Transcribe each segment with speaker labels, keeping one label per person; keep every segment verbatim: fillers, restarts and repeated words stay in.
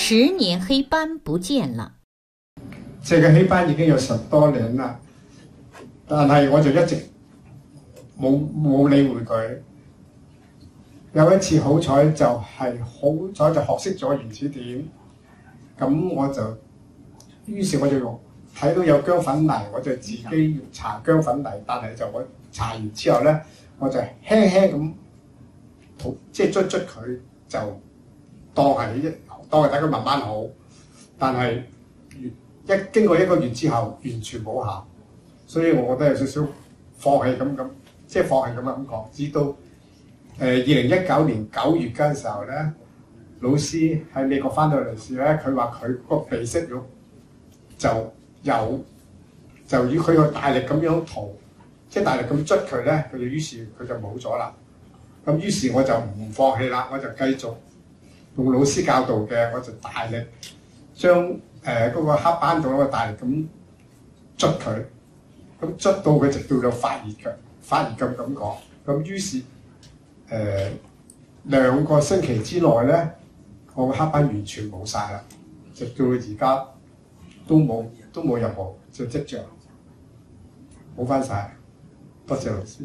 Speaker 1: 十年黑斑不见了。
Speaker 2: 这个黑斑已經有十多年啦，但係我就一直冇冇理會佢。有一次好彩就係好彩就學識咗原始點，咁我就於是我就用睇到有薑粉泥，我就自己搽薑粉泥，但係就我搽完之後咧，我就輕輕咁塗，即係捽捽佢，就當係一當係等佢慢慢好，但係一經過一個月之後，完全冇效，所以我覺得有少少放棄咁咁，即係放棄咁嘅感覺。直到誒二零一九年九月嗰陣時候咧，老師喺美國翻到嚟時咧，佢話佢個鼻息肉就有就要佢個大力咁樣塗，即係大力咁捽佢咧，佢就於是佢就冇咗啦。咁於是我就唔放棄啦，我就繼續用老師教導嘅，我就大力將誒嗰、呃那個黑斑度嗰個大力咁捽佢，咁捽到佢直到有發熱嘅發熱嘅感覺。咁於是誒、呃、兩個星期之內咧，我個黑斑完全冇晒啦，直到而家都冇都冇任何嘅跡象，冇翻晒。多謝老師。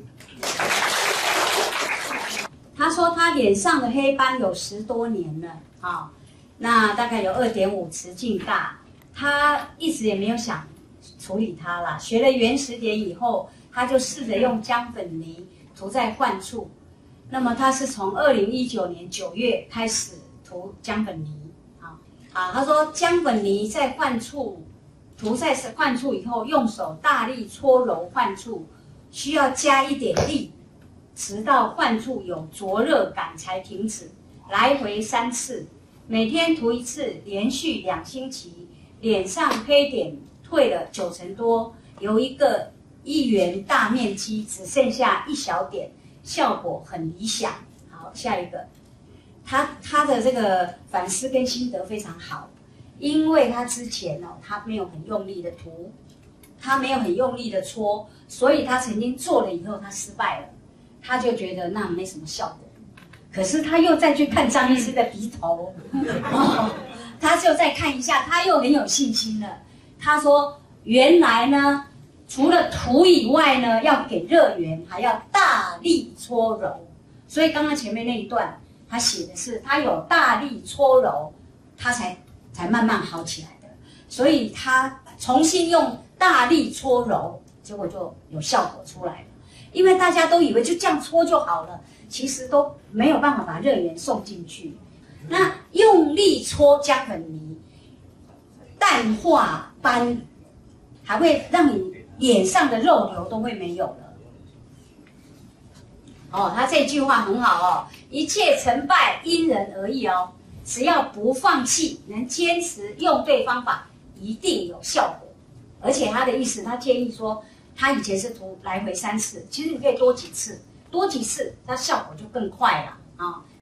Speaker 3: 他說他臉上的黑斑有十多年了，啊、哦，那大概有二點五直徑大，他一直也沒有想處理它啦。學了原始點以後，他就試着用薑粉泥塗在患處。那麼他是從二零一九年九月開始塗薑粉泥，啊啊，他說薑粉泥在患處塗在患處以後，用手大力搓揉患處，需要加一點力。直到患處有灼熱感才停止，來回三次，每天塗一次，連續兩星期，臉上黑點退了九成多，由一個一圓大面積只剩下一小點，效果很理想。好，下一個，他他的這個反思跟心得非常好，因為他之前哦，他沒有很用力的塗，他沒有很用力的搓，所以他曾經做了以後，他失敗了。他就覺得那沒什麼效果，可是他又再去看張醫師的鼻頭，哦，他就再看一下，他又很有信心了。他說原來呢，除了塗以外呢，要給熱源，還要大力搓揉。所以剛剛前面那一段，他寫的是他有大力搓揉，他才才慢慢好起來的。所以他重新用大力搓揉，結果就有效果出來了。因為大家都以為就這樣搓就好了，其實都沒有辦法把熱源送進去。那用力搓薑粉泥，淡化斑，還會讓你臉上的肉瘤都會沒有了。哦，他這句話很好哦，一切成敗因人而異哦，只要不放棄，能堅持用對方法，一定有效果。而且他的意思，他建議說，他以前是塗來回三次，其實你可以多幾次，多幾次，它效果就更快了啊。